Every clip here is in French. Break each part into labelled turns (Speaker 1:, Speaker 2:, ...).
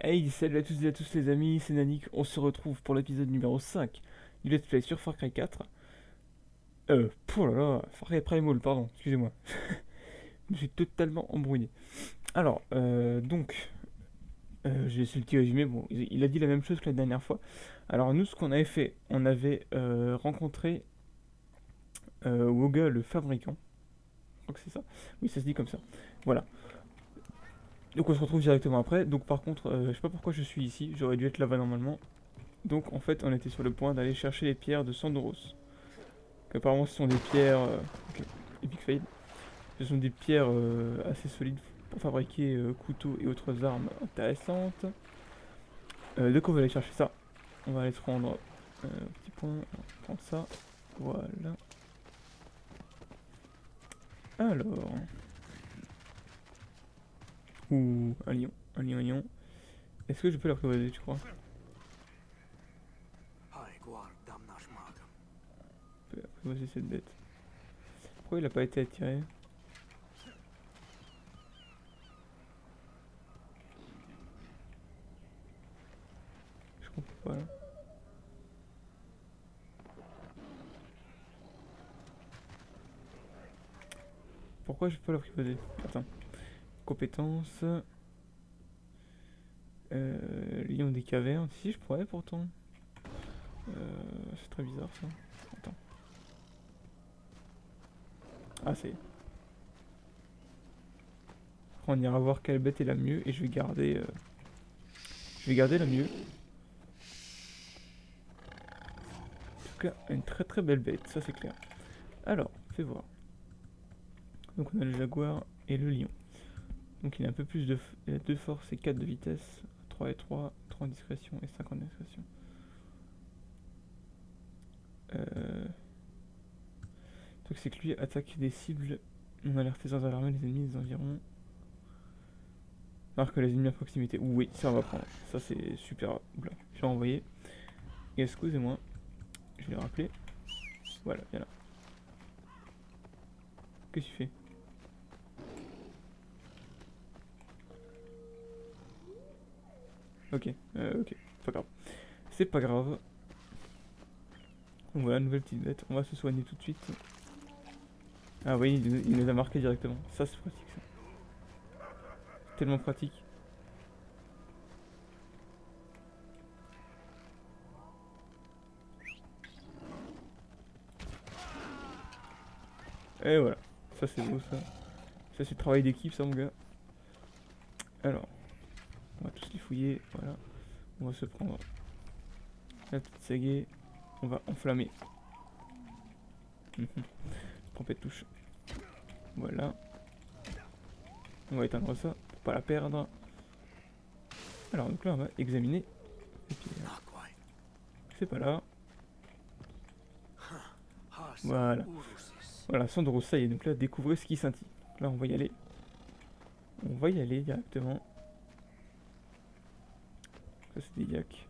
Speaker 1: Hey, salut à tous et à tous les amis, c'est Nanik, on se retrouve pour l'épisode numéro 5 du Let's Play sur Far Cry 4. Oh là là, Far Cry Primal, pardon, excusez-moi. Je me suis totalement embrouillé. Alors, j'ai laissé le petit résumé, bon, il a dit la même chose que la dernière fois. Alors nous, ce qu'on avait fait, on avait rencontré Woga le fabricant. Je crois que c'est ça. Oui, ça se dit comme ça. Voilà. Donc on se retrouve directement après. Donc par contre, je sais pas pourquoi je suis ici, j'aurais dû être là-bas normalement. Donc en fait, on était sur le point d'aller chercher les pierres de Sandoros. Apparemment, ce sont des pierres. Ok, epic fail. Ce sont des pierres assez solides pour fabriquer couteaux et autres armes intéressantes. Donc, on va aller chercher ça. On va aller se rendre au petit point. On va prendre ça. Voilà. Alors. Ouh, un lion. Un lion, un lion. Est-ce que je peux l'apprivoiser, tu crois? Je peux apprivoiser cette bête. Pourquoi il a pas été attiré? Je comprends pas là. Pourquoi je peux l'apprivoiser? Attends. Compétences. Lion des cavernes. Si, je pourrais pourtant. C'est très bizarre ça. Attends. Ah, c'est. On ira voir quelle bête est la mieux et je vais garder. Je vais garder la mieux. En tout cas, une très très belle bête, ça c'est clair. Alors, fais voir. Donc on a le jaguar et le lion. Donc il a un peu plus de. Il a 2 forces et 4 de vitesse. 3 et 3, 3 en discrétion et 5 en discrétion. Donc c'est que lui attaque des cibles non alertées sans alarmer les ennemis des environs. Marque les ennemis à proximité. Oui, ça on va prendre. Ça c'est super. Oula, je vais envoyer. Et excusez-moi, je vais le rappeler. Voilà, viens là. Qu'est-ce que tu fais? Ok, pas grave. C'est pas grave. Donc voilà, nouvelle petite bête. On va se soigner tout de suite. Ah oui, il nous a marqué directement. Ça c'est pratique ça. Tellement pratique. Et voilà. Ça c'est beau ça. Ça c'est travail d'équipe ça mon gars. Alors, on va tous les fouiller. Voilà. On va se prendre la petite sagaie. On va enflammer. Trompette touche. Voilà. On va éteindre ça pour pas la perdre. Alors donc là on va examiner. Et puis c'est pas là. Voilà. Voilà, Sandoros, ça y est. Donc là découvrez ce qui scintille. Là on va y aller. On va y aller directement. Ça c'est des yaks.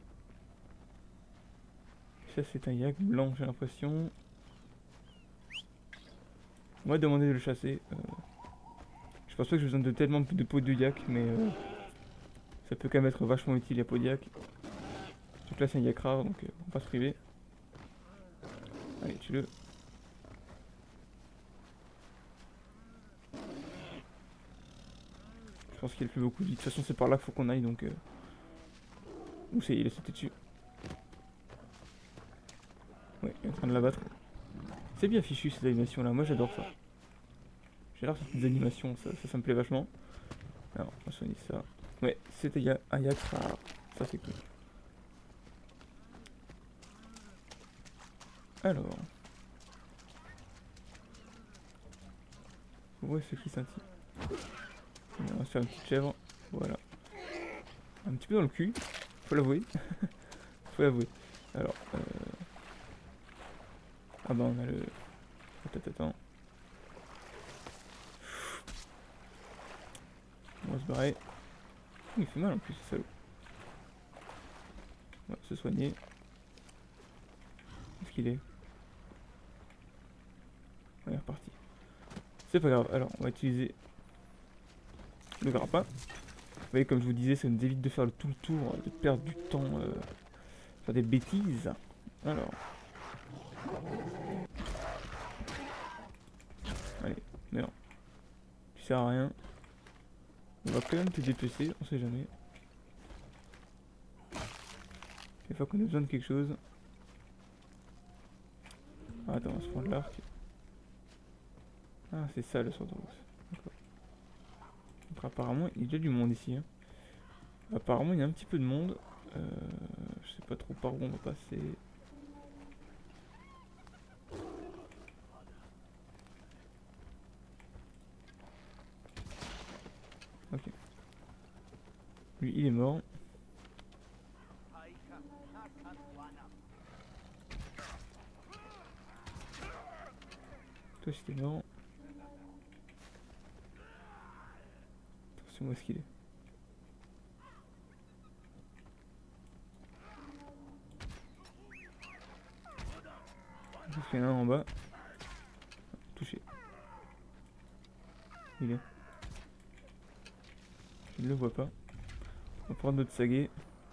Speaker 1: Ça c'est un yak blanc j'ai l'impression. On va demander de le chasser. Je pense pas que j'ai besoin de tellement de peau de yak, mais ça peut quand même être vachement utile la peau de yak. Donc là c'est un yak rare, donc on va pas se priver. Allez, tue-le. Je pense qu'il y a plus beaucoup de vie. De toute façon c'est par là qu'il faut qu'on aille, donc... Où c'est? Il est sauté dessus. Ouais, il est en train de l'abattre. C'est bien fichu ces animations là, moi j'adore ça. J'adore ces petites animations, ça me plaît vachement. Alors, on va soigner ça. Ouais, c'était un yak rare. Ça c'est cool. Alors. Où est-ce qui scintille? On va se faire une petite chèvre. Voilà. Un petit peu dans le cul. Faut l'avouer. Faut l'avouer. Alors. Ah bah on a le... Attends. On va se barrer. Il fait mal en plus, c'est salaud. On va se soigner. Où est-ce qu'il est? On est reparti. C'est pas grave, alors on va utiliser le grappin. voyez, comme je vous disais, ça nous évite de faire tout le tour, de perdre du temps, faire des bêtises. Alors. Allez, meurs. Tu sers à rien. On va quand même te dépecer, on sait jamais. Des fois qu'on a besoin de quelque chose. Ah, attends, on va se prendre l'arc. Ah, c'est ça le sort de rousse. D'accord. Donc apparemment, il y a déjà du monde ici. Hein. Apparemment, il y a un petit peu de monde. Je sais pas trop par où on va passer. Ok. Lui, il est mort. Toi, si t'es mort. Attention, où est-ce qu'il est? Parce qu'il y en a un en bas. Touché. Il est. Je ne le vois pas. On va prendre notre saguet.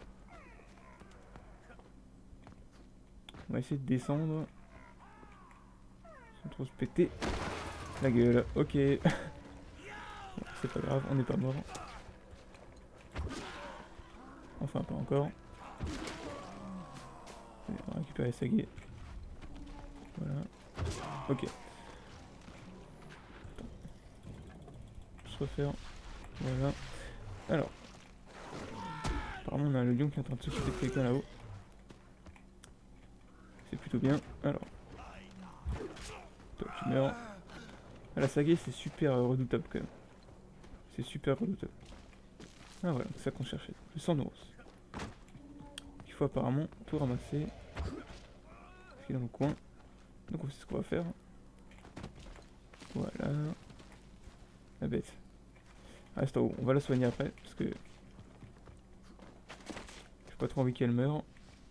Speaker 1: On va essayer de descendre. Sans trop se péter la gueule. Ok. Bon, c'est pas grave, on n'est pas mort. Enfin, pas encore. Allez, on va récupérer saguet. Voilà. Ok. Attends. Je refaire. Voilà. Alors. Apparemment, on a le lion qui est en train de s'occuper de quelqu'un là-haut. C'est plutôt bien. Alors. Toi, tu meurs. Ah, la saguet, c'est super redoutable quand même. C'est super redoutable. Ah voilà, c'est ça qu'on cherchait. Le sang de rose. Il faut apparemment tout ramasser. Ce qui est dans le coin. Donc c'est ce qu'on va faire. Voilà. La bête. Ah, c'est en haut. On va la soigner après. Parce que j'ai pas trop envie qu'elle meure.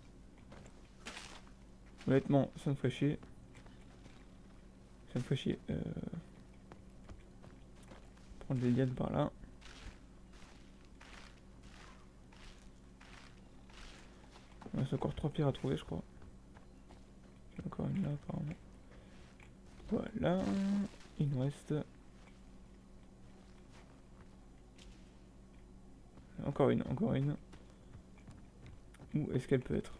Speaker 1: Honnêtement, ça me ferait chier. Ça me ferait chier. Prendre les lianes par là. Il reste encore 3 pierres à trouver, je crois. Il y en a encore une là, apparemment. Voilà. Il nous reste... Encore une, encore une. Où est-ce qu'elle peut être?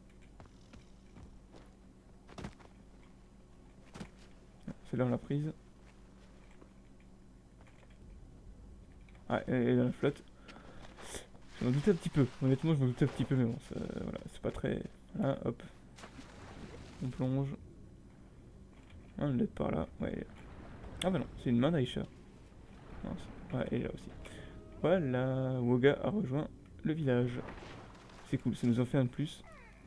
Speaker 1: Celle-là, on l'a prise. Ah, elle est dans la flotte. Je m'en doutais un petit peu. Honnêtement, je m'en doutais un petit peu, mais bon, voilà, c'est pas très... Voilà, hop. On plonge. Ah, on l'aide par là. Ouais, elle est là. Ah bah non, c'est une main d'Aisha. Ouais, elle est là aussi. Voilà, Woga a rejoint le village. C'est cool, ça nous en fait un de plus.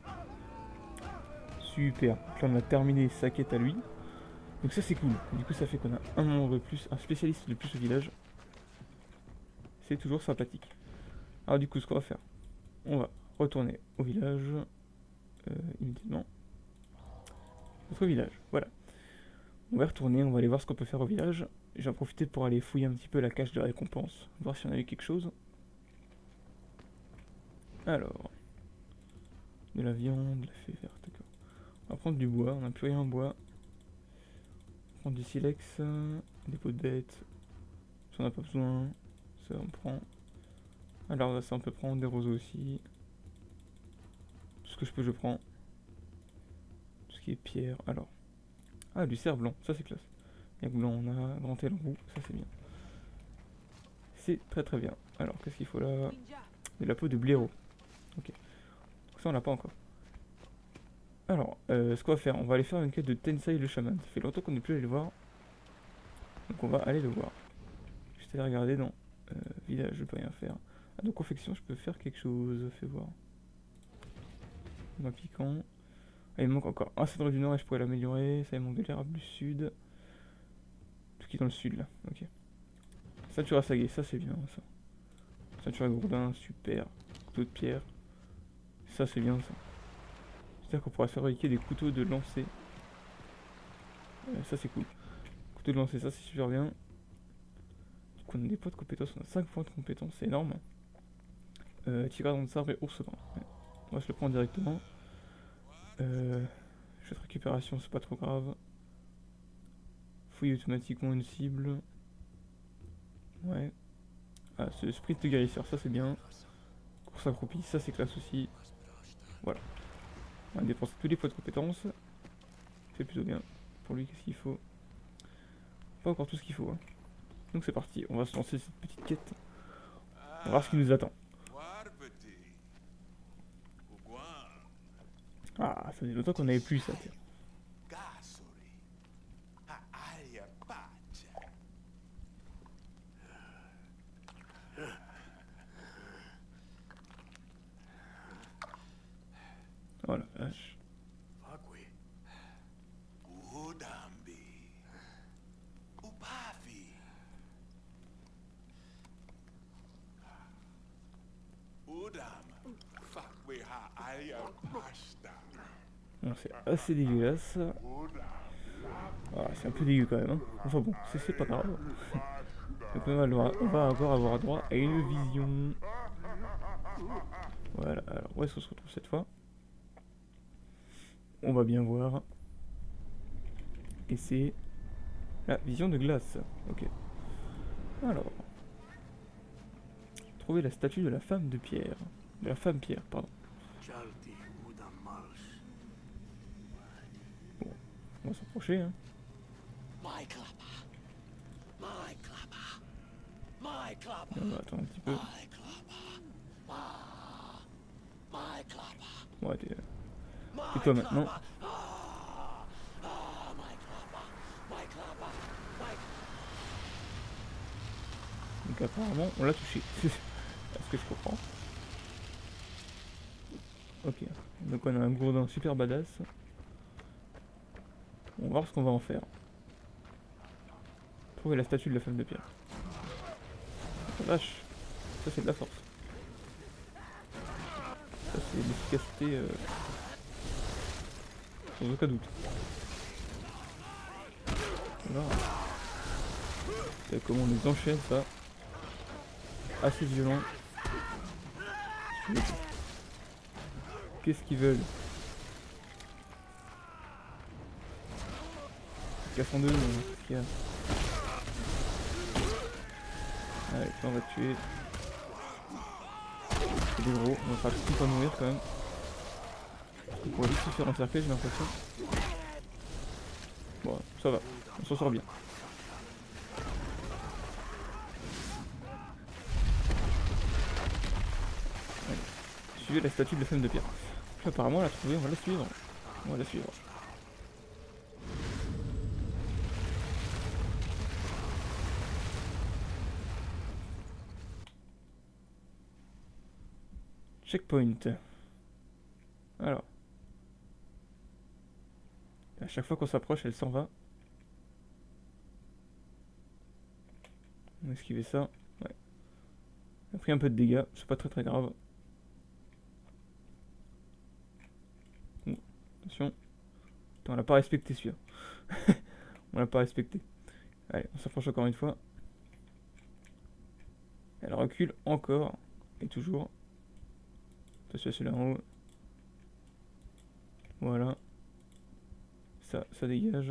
Speaker 1: Super. Donc là, on a terminé sa quête à lui. Donc ça, c'est cool. Du coup, ça fait qu'on a un membre de plus, un spécialiste de plus au village. C'est toujours sympathique. Alors du coup, ce qu'on va faire, on va retourner au village immédiatement. Notre village, voilà. On va retourner, on va aller voir ce qu'on peut faire au village. J'en profiter pour aller fouiller un petit peu la cache de récompense, voir si on a eu quelque chose. Alors, de la viande, de la fée verte, d'accord. On va prendre du bois, on n'a plus rien en bois. On va prendre du silex, des peaux de bête. Ça on n'a pas besoin, ça on prend. Alors ça on peut prendre des roseaux aussi. Tout ce que je peux je prends. Tout ce qui est pierre, alors. Ah, du cerf blanc, ça c'est classe. Yak blanc on a, grand aile roux, ça c'est bien. C'est très très bien. Alors qu'est-ce qu'il faut là? De la peau de blaireau. Ok. Donc ça on l'a pas encore. Alors, ce qu'on va faire, on va aller faire une quête de Tensai le chaman. Ça fait longtemps qu'on n'est plus allé le voir. Donc on va aller le voir. Juste aller regarder dans village, je peux rien faire. Ah, donc confection, je peux faire quelque chose, fais voir. Un piquant. Ah, il me manque encore un cèdre du nord et je pourrais l'améliorer. Ça, il manque de l'érable du sud. Tout qui est dans le sud là, ok. Ceinture à saguer, ça c'est bien ça. Ceinture à gourdin, super. Couteau de pierre. Ça c'est bien ça. C'est-à-dire qu'on pourra fabriquer des couteaux de lancer. Ça c'est cool. De lancer ça, c'est super bien. Du coup, on a des points de compétences, on a 5 points de compétences, c'est énorme. Tigre dans sarbe et ours brun. Ouais. Moi je le prends directement. Jeu de récupération, c'est pas trop grave. Fouille automatiquement une cible. Ouais. Ah, ce sprint de guérisseur, ça c'est bien. Course accroupie, ça c'est classe aussi. Voilà. On a dépensé tous les points de compétences. C'est plutôt bien. Pour lui, qu'est-ce qu'il faut? Pas encore tout ce qu'il faut. Hein. Donc c'est parti, on va se lancer cette petite quête. On va voir ce qui nous attend. Ah, ça faisait longtemps qu'on n'avait plus ça, tiens. Oh la vache. Bon, c'est assez dégueulasse. Ah, c'est un peu dégueu quand même. Hein. Enfin bon, c'est pas grave. Donc on va encore avoir droit à une vision. Voilà, alors où est-ce qu'on se retrouve cette fois? On va bien voir. Et c'est la vision de glace. Ok. Alors. Trouver la statue de la femme de pierre. De la femme pierre, pardon. Bon, on va s'approcher. Hein. On va attendre un petit peu. Bon, t'es toi maintenant. Donc apparemment, on l'a touché. Est-ce que je comprends? Ok. Donc on a un gourdin super badass. On va voir ce qu'on va en faire. Trouver la statue de la femme de pierre. Oh, vache. Ça c'est de la force. Ça c'est l'efficacité sans aucun doute. Voilà. C'est comment on les enchaîne ça. Assez violent. Qu'est-ce qu'ils veulent? Casse en deux, qu'est-ce qu'il y a? Allez, on va tuer. C'est des gros, on va faire tout pour mourir quand même. On pourrait vite se faire encercler, j'ai l'impression. Bon, ça va, on s'en sort bien. Allez. Suivez la statue de la femme de pierre. Donc, apparemment, on l'a trouvée, on va la suivre. On va la suivre. Checkpoint. Alors. À chaque fois qu'on s'approche, elle s'en va. On va esquiver ça. Ouais. On a pris un peu de dégâts, c'est pas très grave. Oh, attention. Attends, on l'a pas respecté celui-là. On l'a pas respecté. Allez, on s'approche encore une fois. Elle recule encore. Et toujours. Attention à celui-là en haut. Voilà. Ça dégage.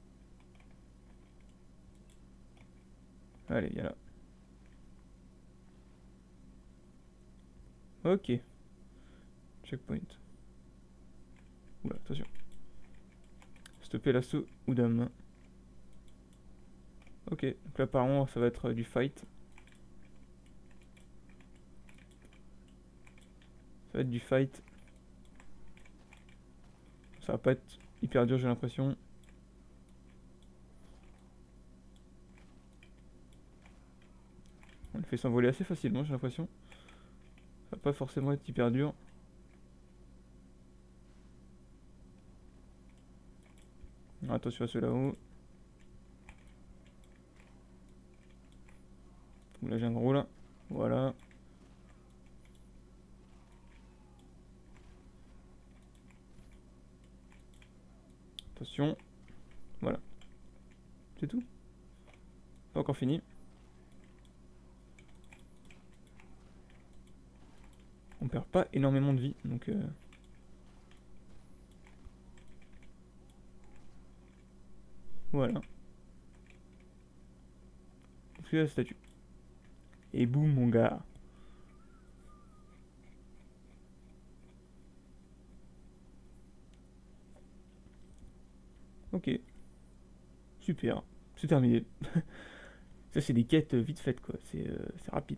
Speaker 1: Allez, viens là. Ok. Checkpoint. Oula, attention. Stopper l'assaut ou dame. Ok, donc là apparemment ça va être du fight. Ça va être du fight. Ça va pas être hyper dur, j'ai l'impression. On le fait s'envoler assez facilement, j'ai l'impression. Ça va pas forcément être hyper dur. Attention à ceux là-haut. Là j'ai un gros là. Voilà. Attention. Voilà. C'est tout. Pas encore fini. on perd pas énormément de vie, donc voilà. C'est la statue. Et boum mon gars. Ok. Super. C'est terminé. Ça c'est des quêtes vite faites quoi. C'est rapide.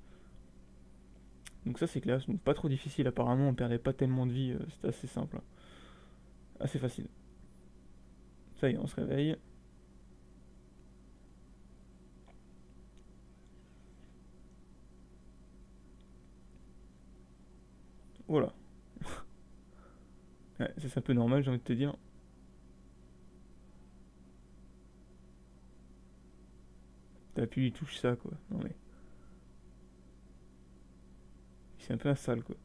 Speaker 1: Donc ça c'est classe. Donc pas trop difficile apparemment. On perdait pas tellement de vie. C'était assez simple. Assez facile. Ça y est, on se réveille. Voilà. Ouais, ça c'est un peu normal j'ai envie de te dire. T'as pu lui toucher ça quoi. Non mais. C'est un peu un sale quoi.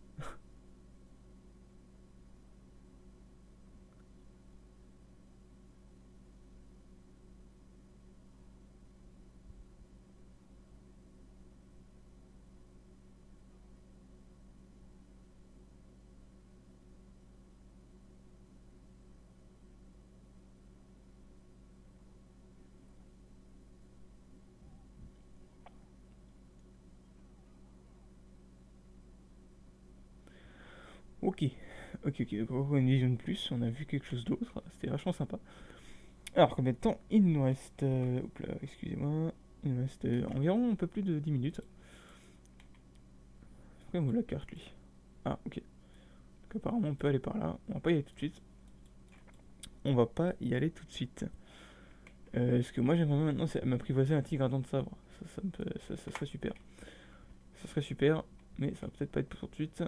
Speaker 1: Ok. Ok, ok. Donc on voit une vision de plus. On a vu quelque chose d'autre. C'était vachement sympa. Alors combien de temps il nous reste hop là, excusez-moi. Il nous reste environ un peu plus de 10 minutes. Pourquoi il m'ouvre la carte lui? Ah ok. Donc apparemment on peut aller par là. On va pas y aller tout de suite. On va pas y aller tout de suite. Ce que moi j'aimerais maintenant c'est m'apprivoiser un tigre à dents de sabre. Ça serait super. Ça serait super. Mais ça va peut-être pas être pour tout de suite.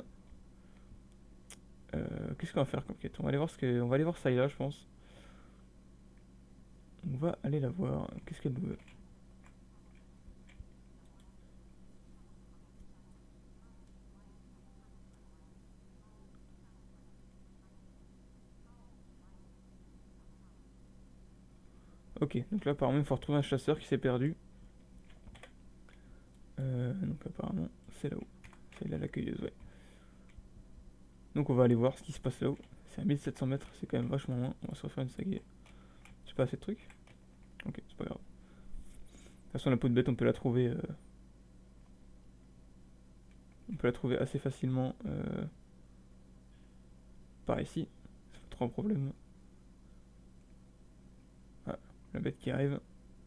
Speaker 1: Qu'est-ce qu'on va faire comme quête? On va aller voir on va aller voir Sayla je pense. On va aller la voir. Qu'est-ce qu'elle nous veut? Ok, donc là apparemment il faut retrouver un chasseur qui s'est perdu. Donc apparemment c'est là-haut. C'est là l'accueilleuse, ouais. Donc on va aller voir ce qui se passe là-haut. C'est à 1700 mètres, c'est quand même vachement loin. On va se refaire une sagaie. J'ai pas assez de trucs. Ok, c'est pas grave. De toute façon la peau de bête on peut la trouver on peut la trouver assez facilement par ici. C'est pas trop un problème. Ah, la bête qui arrive.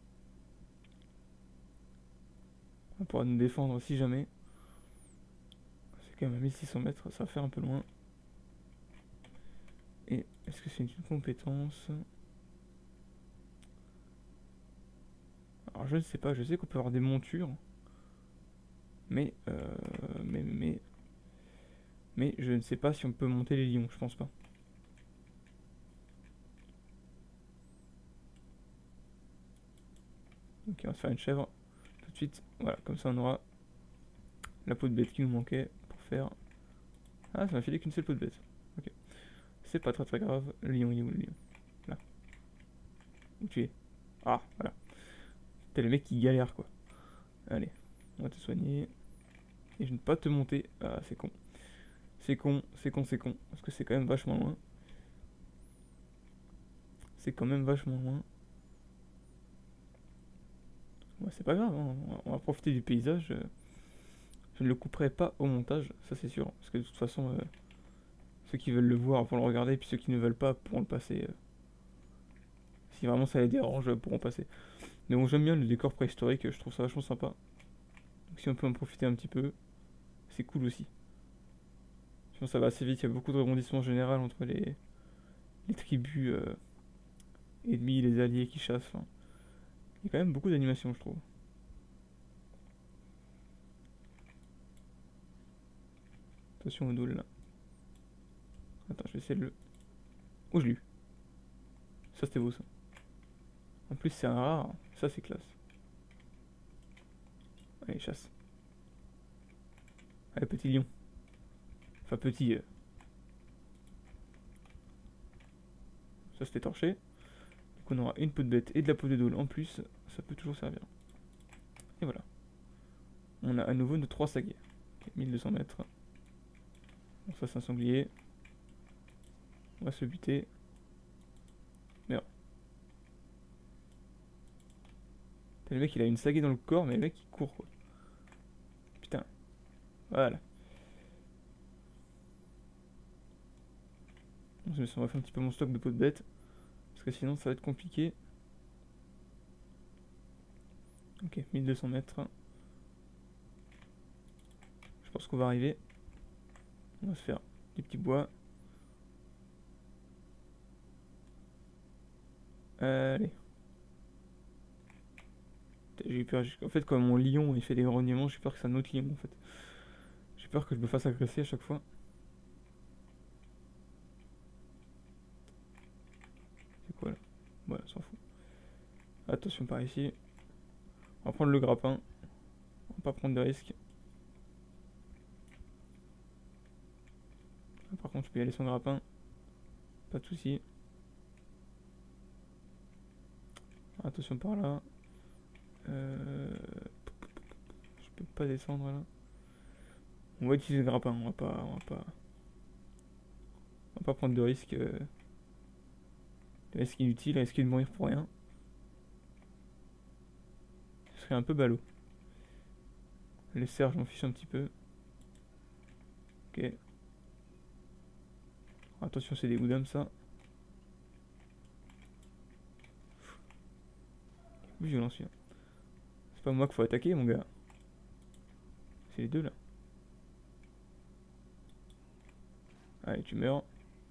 Speaker 1: On pourra nous défendre si jamais. C'est quand même à 1600 mètres, ça va faire un peu loin. Et est-ce que c'est une compétence? Alors je ne sais pas, je sais qu'on peut avoir des montures. Mais, mais je ne sais pas si on peut monter les lions, je pense pas. Ok, on va se faire une chèvre tout de suite. Voilà, comme ça on aura la peau de bête qui nous manquait pour faire. Ah, ça m'a filé qu'une seule peau de bête. Ok, c'est pas très très grave. Le lion, il est où le lion? Là. Où tu es? Ah, voilà. T'es le mec qui galère quoi. Allez, on va te soigner. Et je ne peux pas te monter. Ah, c'est con. C'est con, c'est con, c'est con. Parce que c'est quand même vachement loin. C'est quand même vachement loin. Ouais, c'est pas grave, hein. On va profiter du paysage. Je ne le couperai pas au montage, ça c'est sûr. Parce que de toute façon, ceux qui veulent le voir vont le regarder, puis ceux qui ne veulent pas pourront le passer. Si vraiment ça les dérange, pourront passer. Mais bon, j'aime bien le décor préhistorique, je trouve ça vachement sympa. Donc si on peut en profiter un petit peu, c'est cool aussi. Je pense que ça va assez vite, il y a beaucoup de rebondissements en général entre les tribus ennemies, les alliés qui chassent. Enfin, il y a quand même beaucoup d'animation, je trouve. Attention au doule là. Attends, je vais essayer de le. Oh, je l'ai eu. Ça c'était beau ça. En plus, c'est un rare, ça c'est classe. Allez, chasse. Allez, petit lion. Enfin, petit. Ça c'était torché. Donc on aura une peau de bête et de la peau de dôle en plus. Ça peut toujours servir. Et voilà. On a à nouveau nos 3 saguets. Ok, 1200 mètres. Bon, ça c'est un sanglier. On va se le buter. Merde. Le mec il a une sagaie dans le corps, mais le mec il court quoi. Putain. Voilà. Je me suis refait un petit peu mon stock de peau de bête. Parce que sinon ça va être compliqué. Ok, 1200 mètres. Je pense qu'on va arriver. On va se faire des petits bois. Allez. J'ai eu peur. En fait, quand mon lion il fait des grognements, j'ai peur que c'est un autre lion en fait. J'ai peur que je me fasse agresser à chaque fois. C'est quoi là? Voilà, s'en fout. Attention par ici. On va prendre le grappin. On va pas prendre de risques. Par contre, je peux y aller sans grappin. Pas de soucis. Attention par là. Je peux pas descendre là. On va utiliser le grappin. On va pas prendre de risques. De risques inutiles, risquer de mourir pour rien. Ce serait un peu ballot. Les cerfs, je m'en fiche un petit peu. Ok. Attention, c'est des goudams ça. Violent celui-là. C'est pas moi qu'il faut attaquer, mon gars. C'est les deux là. Allez, tu meurs.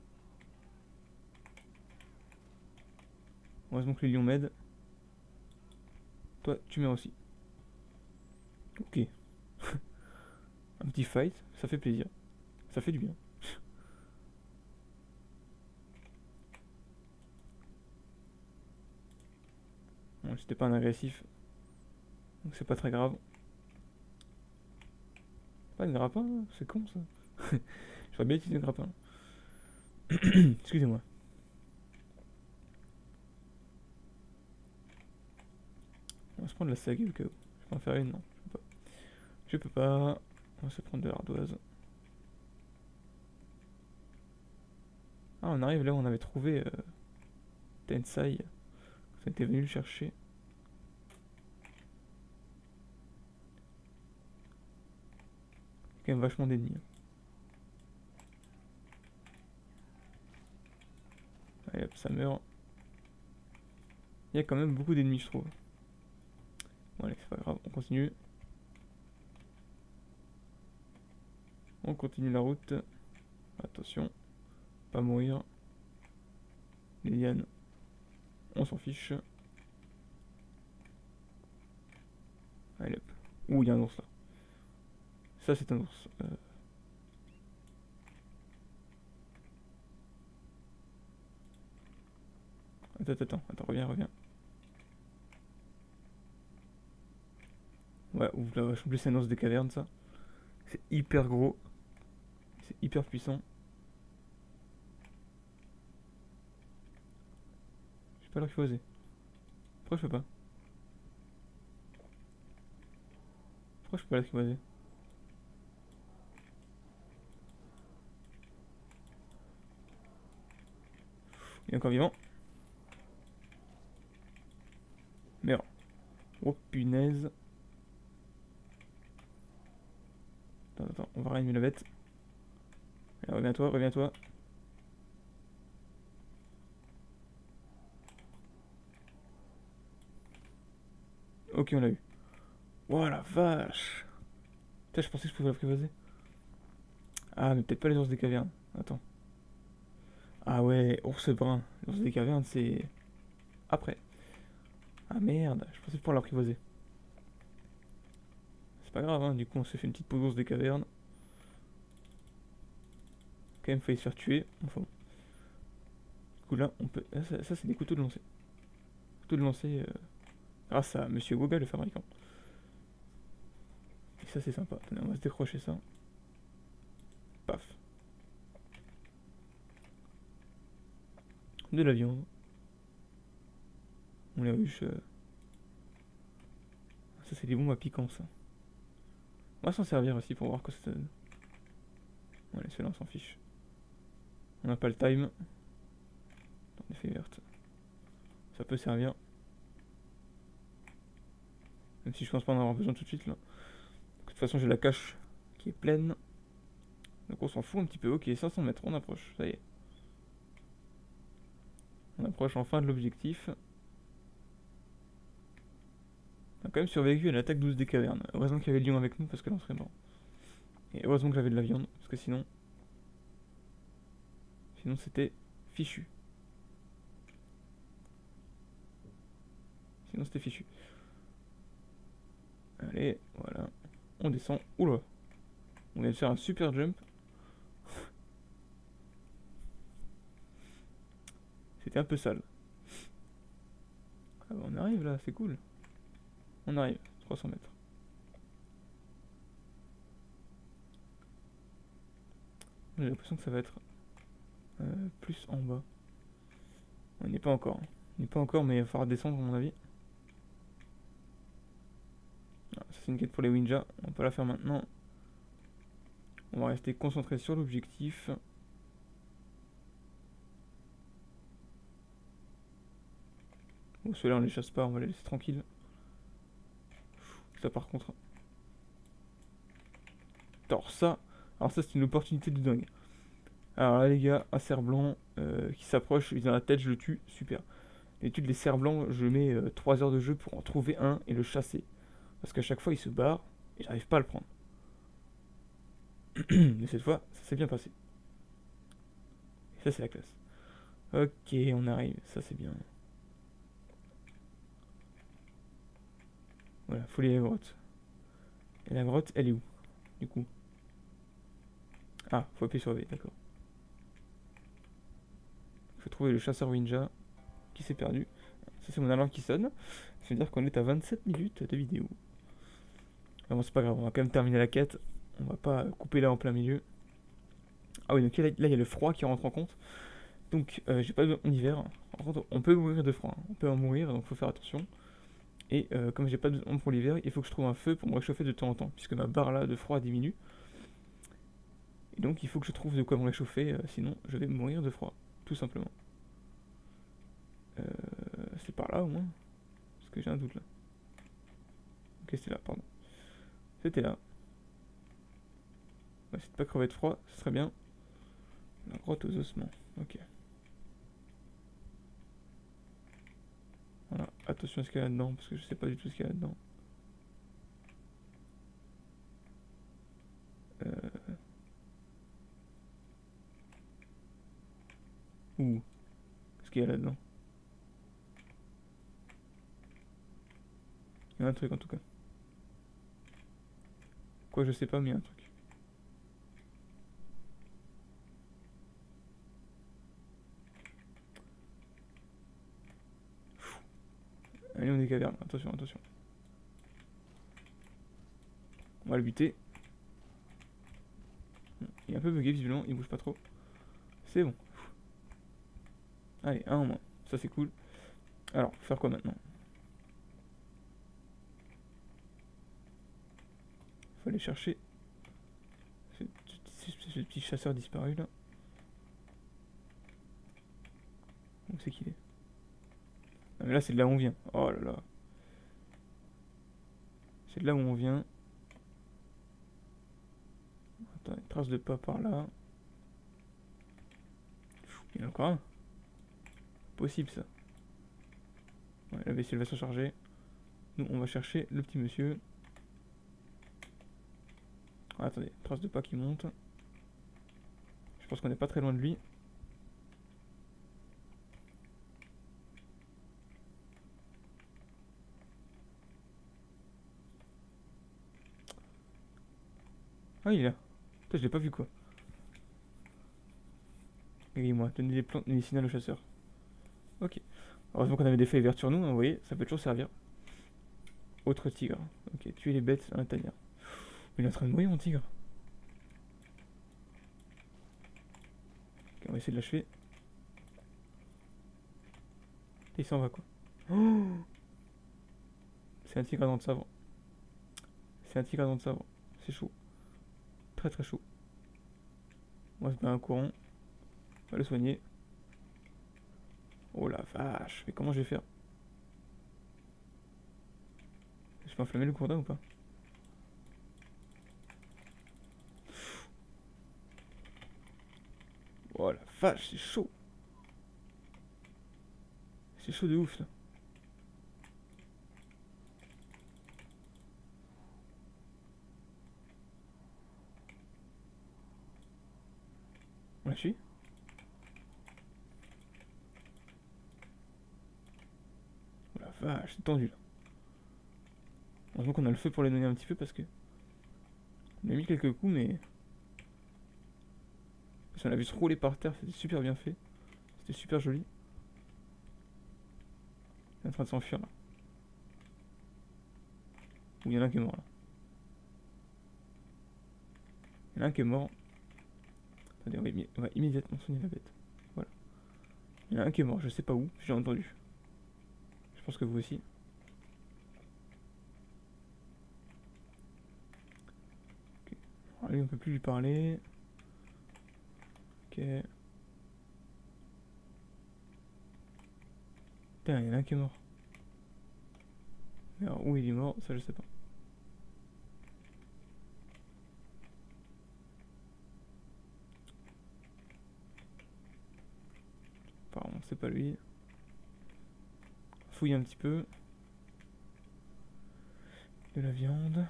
Speaker 1: Heureusement que les lions m'aident. Toi, tu meurs aussi. Ok. Un petit fight, ça fait plaisir. Ça fait du bien. Bon, j'étais pas un agressif. Donc c'est pas très grave. Pas de grappin, hein, c'est con ça. J'aurais bien utilisé le grappin. Excusez-moi. On va se prendre la saga au cas où. Je peux en faire une, non. Je peux pas. On va se prendre de l'ardoise. Ah, on arrive là où on avait trouvé Tensai. On était venu le chercher. Il y a quand même vachement d'ennemis. Allez hop, ça meurt. Il y a quand même beaucoup d'ennemis, je trouve. Bon, allez, c'est pas grave, on continue. On continue la route. Attention, pas mourir. Les lianes, on s'en fiche. Allez hop. Ouh, il y a un ours là. Ça, c'est un ours. Attends, reviens. Ouais, ouf, la vache, en plus c'est un ours des cavernes, ça. C'est hyper gros. C'est hyper puissant. Je sais pas l'archivoiser. Pourquoi je peux pas? Pourquoi je peux pas l'archivoiser? Il est encore vivant. Merde. Oh punaise. Attends, on va réanimer la bête. Allez, reviens-toi. Ok, on l'a eu. Oh la vache. Putain, je pensais que je pouvais l'apprivoiser. Ah, mais peut-être pas les ours des cavernes. Attends. Ah ouais, ours brun. L'ours des cavernes, c'est... Après. Ah merde, je pensais pouvoir l'apprivoiser. C'est pas grave, hein, du coup on s'est fait une petite pause d'ours des cavernes. Quand même failli se faire tuer. Enfin bon. Du coup là, on peut... Ah, ça c'est des couteaux de lancer. Couteaux de lancer grâce à Monsieur Google, le fabricant. Et ça c'est sympa. Attendez, on va se décrocher ça. Paf. De la viande. On les ruche. Ça c'est des bombes à piquant ça. On va s'en servir aussi pour voir quoi ça donne. Allez, celui-là on s'en fiche. On n'a pas le time. En effet verte. Ça peut servir. Même si je pense pas en avoir besoin tout de suite là. De toute façon j'ai la cache qui est pleine. Donc on s'en fout un petit peu. Ok, 500 mètres, on approche, ça y est. On approche enfin de l'objectif. On a quand même survécu à l'attaque 12 des cavernes. Heureusement qu'il y avait le lion avec nous parce que là on serait mort. Et heureusement que j'avais de la viande parce que sinon... Sinon c'était fichu. Sinon c'était fichu. Allez, voilà. On descend. Oula. On vient de faire un super jump. C'était un peu sale. Ah bah on arrive là, c'est cool. On arrive, 300 mètres. J'ai l'impression que ça va être plus en bas. On n'y est pas encore. On n'y est pas encore, mais il va falloir descendre à mon avis. Ah, ça c'est une quête pour les Winja. On va pas la faire maintenant. On va rester concentré sur l'objectif. Bon, ceux-là on les chasse pas, on va les laisser tranquilles. Ça par contre. Alors ça c'est une opportunité de dingue. Alors là les gars, un cerf blanc qui s'approche, il dans la tête, je le tue, super. D'habitude les cerfs blancs, je mets 3 heures de jeu pour en trouver un et le chasser. Parce qu'à chaque fois il se barre et j'arrive pas à le prendre. Mais cette fois, ça s'est bien passé. Et ça c'est la classe. Ok, on arrive, ça c'est bien. Voilà, faut aller à la grotte. Et la grotte, elle est où, du coup? Ah, faut appuyer sur V, d'accord. Faut trouver le chasseur Winja qui s'est perdu. Ça c'est mon alarme qui sonne. Ça veut dire qu'on est à 27 minutes de vidéo. Ah bon, c'est pas grave, on va quand même terminer la quête. On va pas couper là en plein milieu. Ah oui, donc là il y a le froid qui rentre en compte. Donc j'ai pas besoin en hiver. Par contre, on peut mourir de froid, hein. On peut en mourir, donc faut faire attention. Et comme j'ai pas besoin pour l'hiver, il faut que je trouve un feu pour me réchauffer de temps en temps, puisque ma barre là de froid diminue. Et donc il faut que je trouve de quoi me réchauffer, sinon je vais mourir de froid, tout simplement. C'est par là au moins? Parce que j'ai un doute là. Ok, c'était là, pardon. C'était là. On va essayer de pas crever de froid, ce serait bien. La grotte aux ossements, ok. Voilà, attention à ce qu'il y a là-dedans, parce que je sais pas du tout ce qu'il y a là-dedans. Ouh, qu'est-ce qu'il y a là-dedans? Il y a un truc en tout cas. Quoi, je sais pas, mais il y a un truc. Allez, on est caverne, attention, attention. On va le buter. Il est un peu bugué visiblement, il bouge pas trop. C'est bon. Allez, un en moins, ça c'est cool. Alors, faire quoi maintenant? Faut aller chercher ce petit chasseur disparu là. Où c'est qu'il est? Ah mais là c'est de là où on vient. Oh là là. C'est de là où on vient. Attends, une trace de pas par là. Il y en a encore un. Possible ça. Ouais, la vaisselle va se charger. Nous on va chercher le petit monsieur. Ah, attendez, trace de pas qui monte. Je pense qu'on n'est pas très loin de lui. Ah, il est là. Putain, je l'ai pas vu quoi. Aiguille-moi, donnez des plantes médicinales au chasseur. Ok. Heureusement qu'on avait des feuilles vertes sur nous, hein, vous voyez, ça peut toujours servir. Autre tigre. Ok, tuer les bêtes à l'intérieur. Il est en train de mourir mon tigre. Ok, on va essayer de l'achever. Et il s'en va quoi. Oh, c'est un tigre à dents de sabre. C'est un tigre à dents de sabre. C'est chaud. Très très chaud. On va se mettre un courant. On va le soigner. Oh la vache, mais comment je vais faire? Je peux enflammer le cours d'eau ou pas? Oh la vache, c'est chaud. C'est chaud de ouf là. On la suit? Oh la vache, c'est tendu là. Heureusement qu'on a le feu pour les donner un petit peu parce que... On a mis quelques coups mais... Si on l'a vu se rouler par terre, c'était super bien fait. C'était super joli. Il est en train de s'enfuir là. Ou il y en a un qui est mort là. Il y en a un qui est mort. Attendez, on va immédiatement soigner la bête. Voilà. Il y en a un qui est mort, je sais pas où, j'ai entendu. Je pense que vous aussi. Okay. Alors, lui, on peut plus lui parler. Ok. Putain, il y en a un qui est mort. Mais alors, où il est mort, ça je sais pas. Apparemment, c'est pas lui. Fouille un petit peu. De la viande.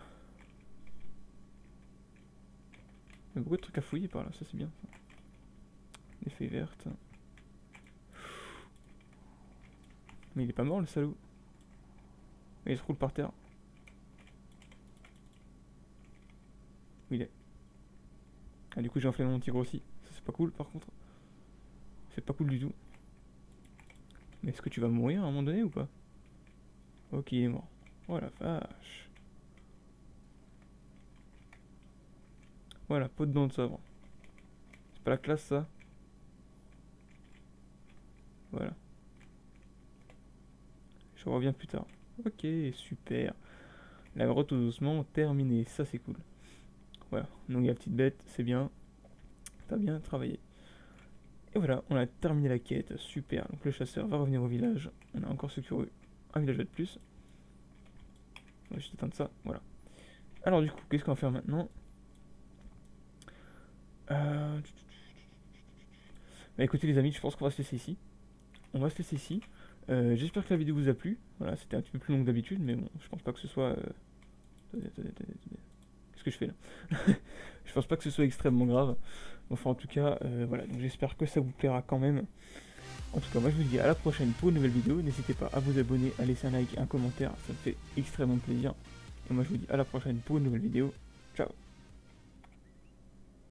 Speaker 1: Il y a beaucoup de trucs à fouiller par là, ça c'est bien. Ça. Des feuilles vertes. Mais il est pas mort le salaud. Il se roule par terre. Où il est? Ah du coup j'ai enflammé mon tigre aussi. Ça c'est pas cool par contre. C'est pas cool du tout. Mais est-ce que tu vas mourir à un moment donné ou pas? Ok, il est mort. Oh la vache. Voilà, pot de dents de sabre. C'est pas la classe ça? Voilà. Je reviens plus tard. Ok, super. La grotte tout doucement terminée, ça c'est cool. Voilà, donc la petite bête, c'est bien. T'as bien travaillé. Et voilà, on a terminé la quête, super. Donc le chasseur va revenir au village. On a encore secouru un villageois de plus. On va juste éteindre ça, voilà. Alors du coup, qu'est-ce qu'on va faire maintenant? Bah écoutez les amis, je pense qu'on va se laisser ici. On va se laisser ici. J'espère que la vidéo vous a plu. Voilà, c'était un petit peu plus long que d'habitude, mais bon, je pense pas que ce soit... Attendez. Qu'est-ce que je fais là? Je pense pas que ce soit extrêmement grave. Enfin en tout cas, voilà, donc j'espère que ça vous plaira quand même. En tout cas, moi je vous dis à la prochaine pour une nouvelle vidéo. N'hésitez pas à vous abonner, à laisser un like, un commentaire, ça me fait extrêmement plaisir. Et moi je vous dis à la prochaine pour une nouvelle vidéo. Ciao!